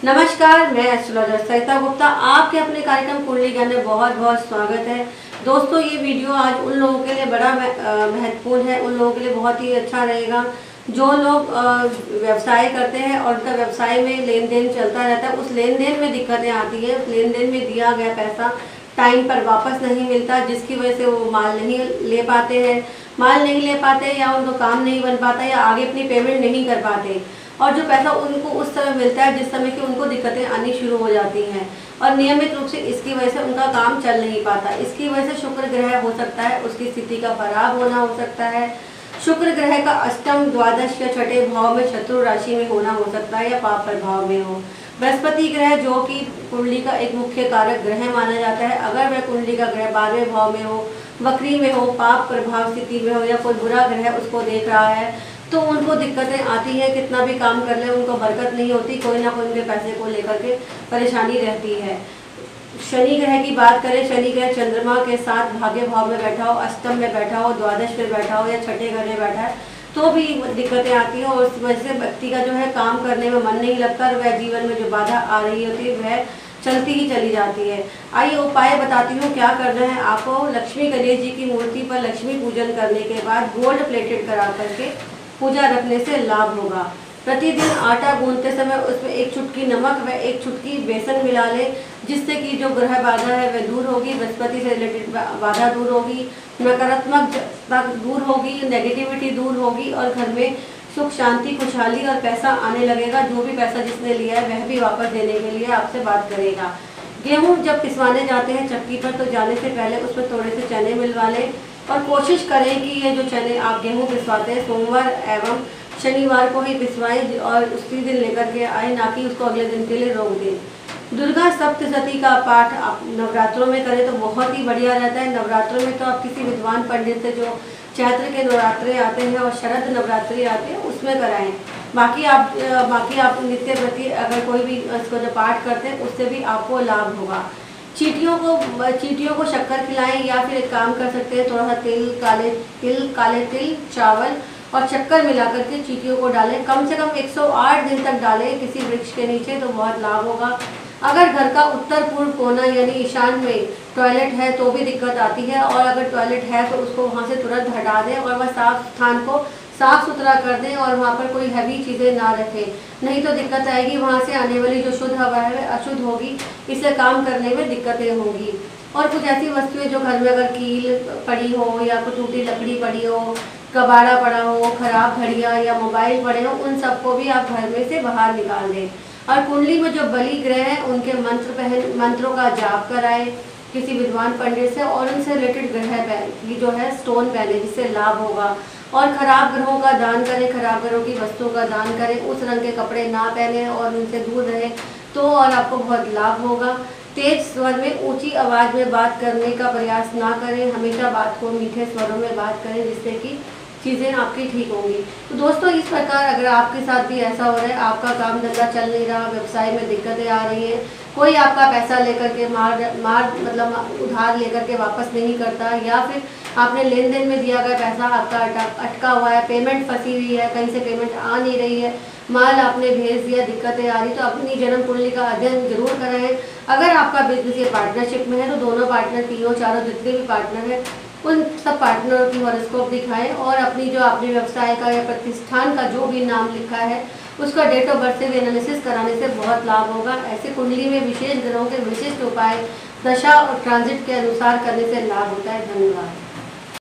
नमस्कार, मैं एस्ट्रोलॉजर सरिता गुप्ता आपके अपने कार्यक्रम कुंडली ज्ञान में बहुत बहुत स्वागत है। दोस्तों, ये वीडियो आज उन लोगों के लिए बड़ा महत्वपूर्ण है, उन लोगों के लिए बहुत ही अच्छा रहेगा जो लोग व्यवसाय करते हैं और उनका व्यवसाय में लेन देन चलता रहता है। उस लेन देन में दिक्कतें आती हैं, उस लेन देन में दिया गया पैसा टाइम पर वापस नहीं मिलता, जिसकी वजह से वो माल नहीं ले पाते या उनको काम नहीं बन पाता या आगे अपनी पेमेंट नहीं कर पाते, और जो पैसा उनको उस समय मिलता है जिस समय कि उनको दिक्कतें आनी शुरू हो जाती हैं और नियमित रूप से इसकी वजह से उनका काम चल नहीं पाता। इसकी वजह से शुक्र ग्रह हो सकता है, उसकी स्थिति का खराब होना हो सकता है। शुक्र ग्रह का अष्टम, द्वादश या छठे भाव में शत्रु राशि में होना हो सकता है या पाप प्रभाव में हो। बृहस्पति ग्रह जो कि कुंडली का एक मुख्य कारक ग्रह माना जाता है, अगर वह कुंडली का ग्रह 12वें भाव में हो, वक्री में हो, पाप प्रभाव स्थिति में हो या कोई बुरा ग्रह उसको देख रहा है तो उनको दिक्कतें आती हैं। कितना भी काम कर ले उनको बरकत नहीं होती, कोई ना कोई उनके पैसे को लेकर के परेशानी रहती है। शनि ग्रह की बात करें, शनि ग्रह चंद्रमा के साथ भाग्य भाव में बैठा हो, अष्टम में बैठा हो, द्वादश में बैठा हो या छठे घर में बैठा है तो भी दिक्कतें आती हैं और उस वजह से व्यक्ति का जो है काम करने में मन नहीं लगता और वह जीवन में जो बाधा आ रही होती है वह चलती ही चली जाती है। आइए उपाय बताती हूँ क्या करना है आपको। लक्ष्मी गणेश जी की मूर्ति पर लक्ष्मी पूजन करने के बाद गोल्ड प्लेटेड करा करके पूजा रखने से लाभ होगा। प्रतिदिन आटा गूंथते समय उसमें एक चुटकी नमक व एक चुटकी बेसन मिला ले, जिससे कि जो ग्रह बाधा है वह दूर होगी, बृहस्पति से रिलेटेड बाधा दूर होगी, नकारात्मकता दूर होगी, नेगेटिविटी दूर होगी और घर में सुख शांति खुशहाली और पैसा आने लगेगा। जो भी पैसा जिसने लिया है वह भी वापस देने के लिए आपसे बात करेगा। गेहूँ जब पिसवाने जाते हैं चक्की पर तो जाने से पहले उसमें थोड़े से चने मिलवा लें और कोशिश करें कि ये जो चने आप गेहूँ पिसवाते हैं सोमवार एवं शनिवार को ही पिसवाएं और उसी दिन लेकर के आए, ना कि उसको अगले दिन के लिए रोक दें। दुर्गा सप्तशती का पाठ आप नवरात्रों में करें तो बहुत ही बढ़िया रहता है। नवरात्रों में तो आप किसी विद्वान पंडित से जो चैत्र के नवरात्रे आते हैं और शरद नवरात्रि आते हैं उसमें कराएं। बाकी आप नित्य प्रति अगर कोई भी इसको जो पाठ करते हैं उससे भी आपको लाभ होगा। चींटियों को शक्कर खिलाएं या फिर एक काम कर सकते हैं, थोड़ा सा काले तिल चावल और शक्कर मिला करके चींटियों को डालें। कम से कम 108 दिन तक डालें किसी वृक्ष के नीचे तो बहुत लाभ होगा। अगर घर का उत्तर पूर्व कोना यानी ईशान में टॉयलेट है तो भी दिक्कत आती है, और अगर टॉयलेट है तो उसको वहाँ से तुरंत हटा दें और वह साफ स्थान को साफ सुथरा कर दें और वहाँ पर कोई हैवी चीज़ें ना रखें, नहीं तो दिक्कत आएगी। वहाँ से आने वाली जो शुद्ध हवा है वह अशुद्ध होगी, इससे काम करने में दिक्कतें होंगी। और कुछ ऐसी वस्तुएं जो घर में अगर कील पड़ी हो या कुछ टूटी लकड़ी पड़ी हो, कबाड़ा पड़ा हो, खराब घड़ियाँ या मोबाइल पड़े हो, उन सबको भी आप घर में से बाहर निकाल दें। और कुंडली में जो बलि ग्रह हैं उनके मंत्रों का जाप कराएं किसी विद्वान पंडित से और उनसे रिलेटेड ग्रह की जो है स्टोन पहने, जिससे लाभ होगा। और खराब ग्रहों का दान करें, खराब ग्रहों की वस्तुओं का दान करें, उस रंग के कपड़े ना पहने और उनसे दूर रहें तो और आपको बहुत लाभ होगा। तेज स्वर में ऊंची आवाज़ में बात करने का प्रयास ना करें, हमेशा बात को मीठे स्वरों में बात करें जिससे कि चीज़ें आपकी ठीक होंगी। तो दोस्तों, इस प्रकार अगर आपके साथ भी ऐसा हो रहा है, आपका काम धंधा चल नहीं रहा, व्यवसाय में दिक्कतें आ रही हैं, कोई आपका पैसा लेकर के मतलब उधार लेकर के वापस नहीं करता, या फिर आपने लेन देन में दिया गया पैसा आपका अटका हुआ है, पेमेंट फंसी हुई है, कहीं से पेमेंट आ नहीं रही है, माल आपने भेज दिया, दिक्कतें आ रही, तो अपनी जन्म कुंडली का अध्ययन जरूर कराएं। अगर आपका बिजनेस या पार्टनरशिप में है तो दोनों पार्टनर, तीनों चारों जितने भी पार्टनर हैं उन सब पार्टनरों की हॉरोस्कोप दिखाएं और अपनी जो आपने व्यवसाय का या प्रतिष्ठान का जो भी नाम लिखा है उसका डेट ऑफ बर्थ से भी एनालिसिस कराने से बहुत लाभ होगा। ऐसे कुंडली में विशेष ग्रहों के विशिष्ट उपाय दशा और ट्रांजिट के अनुसार करने से लाभ होता है। धन्यवाद।